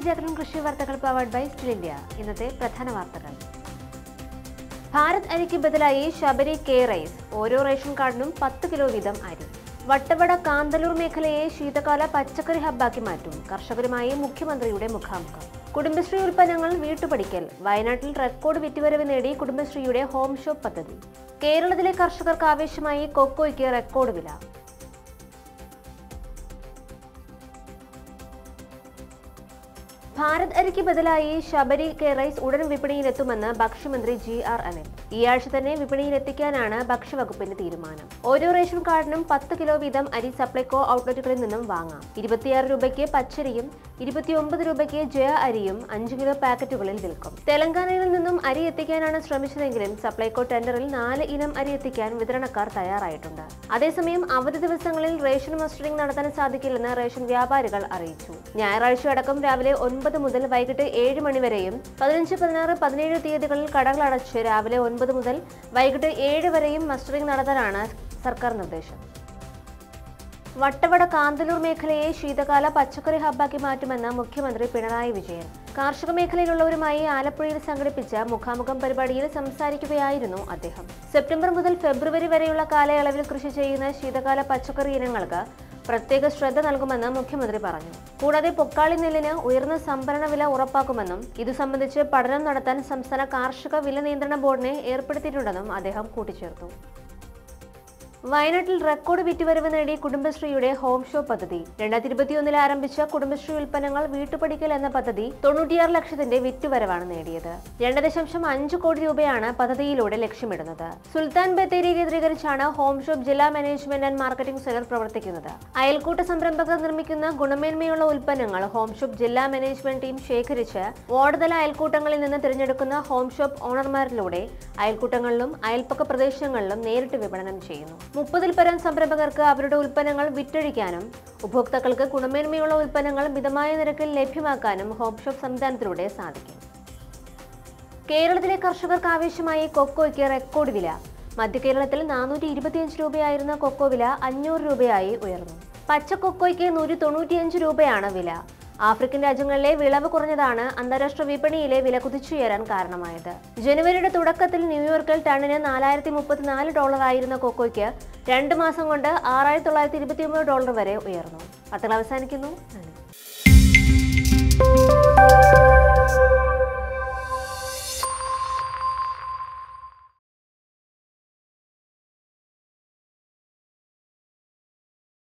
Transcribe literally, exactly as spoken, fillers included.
ജാഗ്രൻ കൃഷി വാർത്തകൾ powered by still India. ഇന്നത്തെ പ്രധാന വാർത്തകൾ. ഭാരത് അരിക്ക് ബദലായി ശബരി കെ റൈസ്. ഓരോ റേഷൻ കാർഡിനും പത്ത് കിലോ വീതം അരി. വട്ടവട കാന്തല്ലൂർ മേഖലയെ ശീതകാല പച്ചക്കറി ഹബ്ബാക്കി മാറ്റും. കർഷകരുമായി മുഖ്യമന്ത്രിയുടെ മുഖാമുഖം. കുടുംബശ്രീ ഉൽപ്പന്നങ്ങൾ വീട്ടുപടിക്കൽ. വയനാട്ടിൽ റെക്കോർഡ് വിറ്റുവരവ് നേടി കുടുംബശ്രീയുടെ ഹോം ഷോപ്പ് പദ്ധതി. കേരളത്തിലെ കർഷകർക്ക് ആവേശമായി കൊക്കോയ്ക്ക് റെക്കോർഡ് വില. ഭാരത് അരിക്ക് ബദലായി ശബരി കെ റൈസ് ഉടൻ വിപണിയിലെത്തുമെന്ന് ഭക്ഷ്യമന്ത്രി ജി ആർ അനിൽ. ഈ ആഴ്ച തന്നെ വിപണിയിലെത്തിക്കാനാണ് ഭക്ഷ്യവകുപ്പിന്റെ തീരുമാനം. ഓരോ റേഷൻ കാർഡിനും പത്ത് കിലോ വീതം അരി സപ്ലൈകോ ഔട്ട്ലെറ്റുകളിൽ നിന്നും വാങ്ങാം. ഇരുപത്തിയാറ് രൂപയ്ക്ക് പച്ചരിയും ഇരുപത്തിയൊമ്പത് രൂപയ്ക്ക് ജയ അരിയും അഞ്ച് കിലോ പാക്കറ്റുകളിൽ വിൽക്കും. തെലങ്കാനയിൽ നിന്നും അരി എത്തിക്കാനാണ് ശ്രമിച്ചതെങ്കിലും സപ്ലൈകോ ടെൻഡറിൽ നാല് ഇനം അരി എത്തിക്കാൻ വിതരണക്കാർ തയ്യാറായിട്ടുണ്ട്. അതേസമയം അവധി ദിവസങ്ങളിൽ റേഷൻ മസ്റ്ററിംഗ് നടത്താൻ സാധിക്കില്ലെന്ന് റേഷൻ വ്യാപാരികൾ അറിയിച്ചു. ഞായറാഴ്ച അടക്കം രാവിലെ ഒൻപത് മുതൽ വൈകിട്ട് ഏഴ് മണിവരെയും പതിനഞ്ച് പതിനാറ് പതിനേഴ് തീയതികളിൽ കടകൾ അടച്ച് രാവിലെ ഒൻപത് മുതൽ വൈകിട്ട് ഏഴ് വരെയും മസ്റ്ററിംഗ് നടത്താനാണ് സർക്കാർ നിർദ്ദേശം. വട്ടവട കാന്തല്ലൂർ മേഖലയെ ശീതകാല പച്ചക്കറി ഹബ്ബാക്കി മാറ്റുമെന്ന് മുഖ്യമന്ത്രി പിണറായി വിജയൻ. കാർഷിക മേഖലയിലുള്ളവരുമായി ആലപ്പുഴയിൽ സംഘടിപ്പിച്ച മുഖാമുഖം പരിപാടിയിൽ സംസാരിക്കുകയായിരുന്നു അദ്ദേഹം. സെപ്റ്റംബർ മുതൽ ഫെബ്രുവരി വരെയുള്ള കാലയളവിൽ കൃഷി ചെയ്യുന്ന ശീതകാല പച്ചക്കറി ഇനങ്ങൾക്ക് പ്രത്യേക ശ്രദ്ധ നൽകുമെന്ന് മുഖ്യമന്ത്രി പറഞ്ഞു. കൂടാതെ പൊക്കാളി നെല്ലിന് ഉയർന്ന സംഭരണ വില ഉറപ്പാക്കുമെന്നും ഇതു സംബന്ധിച്ച് പഠനം നടത്താൻ സംസ്ഥാന കാർഷിക വില നിയന്ത്രണ ബോർഡിനെ ഏർപ്പെടുത്തിയിട്ടുണ്ടെന്നും അദ്ദേഹം കൂട്ടിച്ചേർത്തു. വയനാട്ടിൽ റെക്കോർഡ് വിറ്റുവരവ് നേടി കുടുംബശ്രീയുടെ ഹോം ഷോപ്പ് പദ്ധതി. രണ്ടായിരത്തി ഇരുപത്തിയൊന്നിൽ ആരംഭിച്ച കുടുംബശ്രീ ഉൽപ്പന്നങ്ങൾ വീട്ടുപടിക്കൽ എന്ന പദ്ധതി തൊണ്ണൂറ്റിയാറ് ലക്ഷത്തിന്റെ വിറ്റുവരവാണ് നേടിയത്. രണ്ട് ദശാംശം അഞ്ച് കോടി രൂപയാണ് പദ്ധതിയിലൂടെ ലക്ഷ്യമിടുന്നത്. സുൽത്താൻ ബത്തേരി കേന്ദ്രീകരിച്ചാണ് ഹോം ഷോപ്പ് ജില്ലാ മാനേജ്മെന്റ് ആൻഡ് മാർക്കറ്റിംഗ് സെന്റർ പ്രവർത്തിക്കുന്നത്. അയൽക്കൂട്ട സംരംഭകർ നിർമ്മിക്കുന്ന ഗുണമേന്മയുള്ള ഉൽപ്പന്നങ്ങൾ ഹോം ഷോപ്പ് ജില്ലാ മാനേജ്മെന്റ് ടീം ശേഖരിച്ച് വാർഡ് തല അയൽക്കൂട്ടങ്ങളിൽ നിന്ന് തിരഞ്ഞെടുക്കുന്ന ഹോം ഷോപ്പ് ഓണർമാരിലൂടെ അയൽക്കൂട്ടങ്ങളിലും അയൽപ്പക്ക പ്രദേശങ്ങളിലും നേരിട്ട് വിപണനം ചെയ്യുന്നു. മുപ്പതിൽ പരം സംരംഭകർക്ക് അവരുടെ ഉൽപ്പന്നങ്ങൾ വിറ്റഴിക്കാനും ഉപഭോക്താക്കൾക്ക് ഗുണമേന്മയുള്ള ഉൽപ്പന്നങ്ങൾ മിതമായ നിരക്കിൽ ലഭ്യമാക്കാനും ഹോം ഷോപ്പ് സംവിധാനത്തിലൂടെ സാധിക്കും. കേരളത്തിലെ കർഷകർക്ക് ആവശ്യമായി കൊക്കോയ്ക്ക് റെക്കോർഡ് വില. മധ്യ കേരളത്തിൽ നാനൂറ്റി ഇരുപത്തിയഞ്ച് രൂപയായിരുന്ന കൊക്കോ വില അഞ്ഞൂറ് രൂപയായി ഉയർന്നു. പച്ച കൊക്കോയ്ക്ക് നൂറ്റി തൊണ്ണൂറ്റിയഞ്ച് രൂപയാണ് വില. ആഫ്രിക്കൻ രാജ്യങ്ങളിലെ വിളവ് കുറഞ്ഞതാണ് അന്താരാഷ്ട്ര വിപണിയിലെ വില കുതിച്ചുയരാൻ കാരണമായത്. ജനുവരിയുടെ തുടക്കത്തിൽ ന്യൂയോർക്കിൽ ടണ്ണിന് നാലായിരത്തി മുപ്പത്തിനാല് ഡോളർ ആയിരുന്ന കൊക്കോയ്ക്ക് രണ്ട് മാസം കൊണ്ട് ആറായിരത്തി തൊള്ളായിരത്തി ഇരുപത്തി ഒമ്പത് ഡോളർ വരെ ഉയർന്നു. വാർത്തകൾ അവസാനിക്കുന്നു.